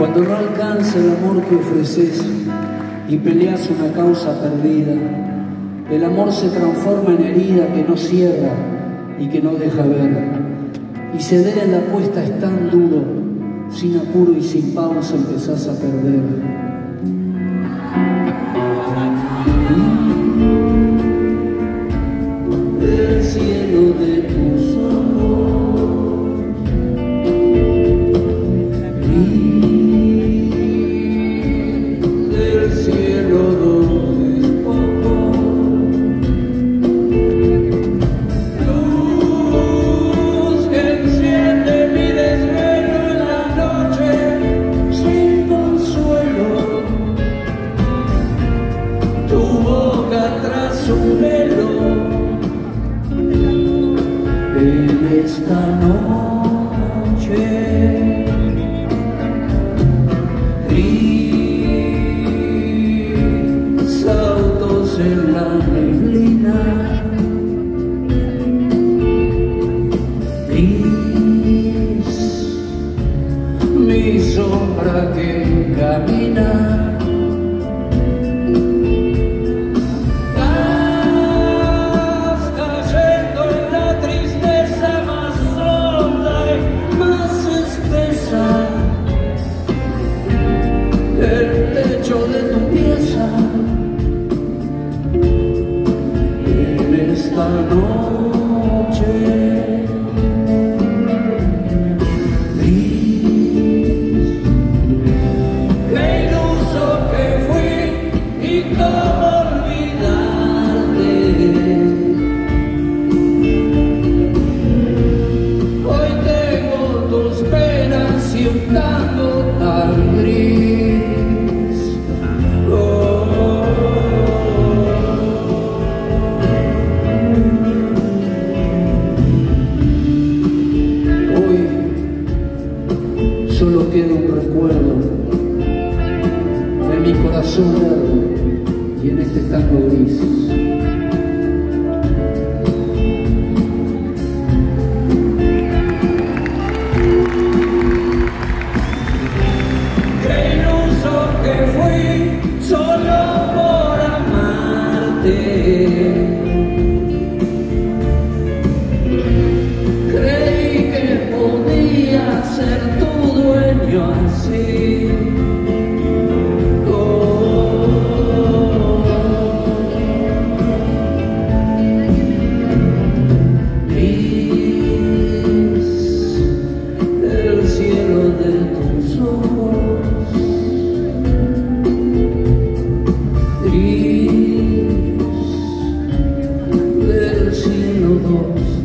Cuando no alcanza el amor que ofreces y peleas una causa perdida, el amor se transforma en herida que no cierra y que no deja ver. Y ceder en la apuesta es tan duro, sin apuro y sin pausa empezás a perder. El cielo de tus ojos, gris del cielo donde es poco, luz que enciende mi desvelo en la noche sin consuelo, tu boca tras un velo. En esta noche gris, autos en la neblina, gris, mi sombra que camina. El techo de tu pieza en esta noche gris, qué iluso que fui y cómo olvidarte. Hoy tengo tus penas y un tango tan gris. Solo queda un recuerdo de mi corazón verde y en este tango gris. Qué iluso que fui solo por amarte. Creí que podía ser tu dueño así. Gris, el cielo de tus ojos, gris, del cielo dos.